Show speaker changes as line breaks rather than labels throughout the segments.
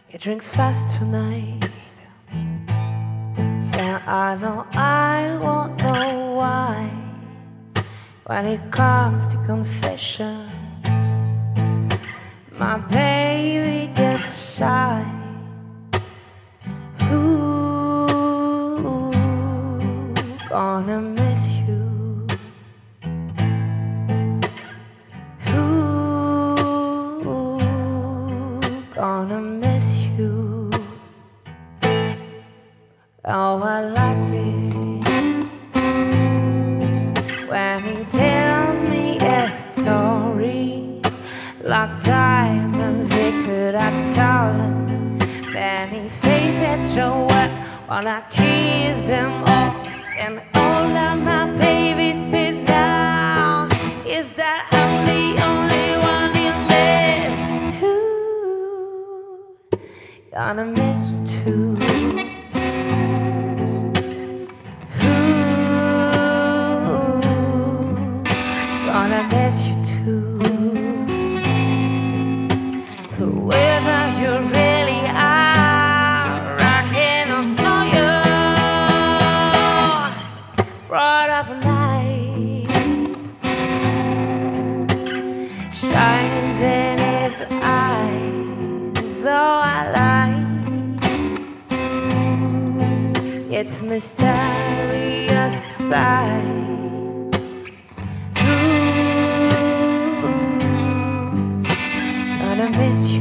He drinks fast tonight, and I know I won't know why. When it comes to confession, my baby gets shy. Ooh, gonna miss you. Ooh, gonna miss you. Oh, I like it when he tells me a story like diamonds he could have stolen. Then he faces so well when I kiss them all, and all that my baby sits down is that I'm the only one he'll miss. Ooh, gonna miss you too. Gonna miss you too. Whether you really are rocking or fire, bright of night shines in his eyes. Oh, I like its mysterious side. Gonna miss you.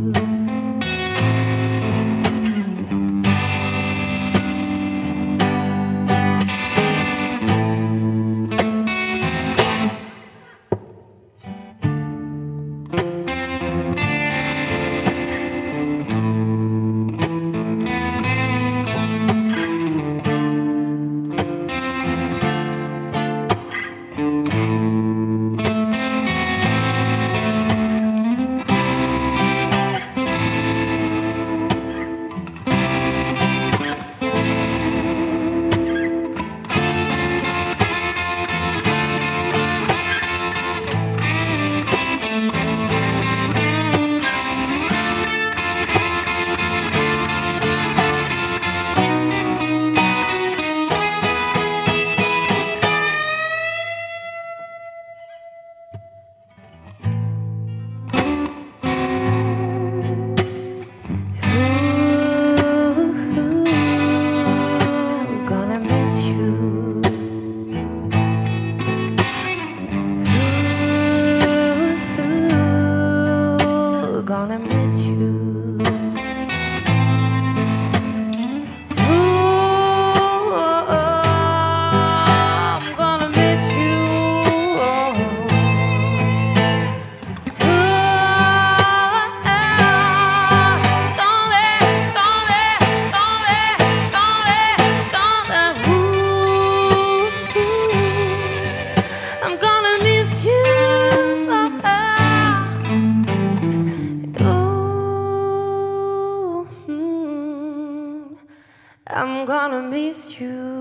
Gonna miss you. Ooh, I'm gonna miss you. I'm gonna miss you. I'm gonna miss you.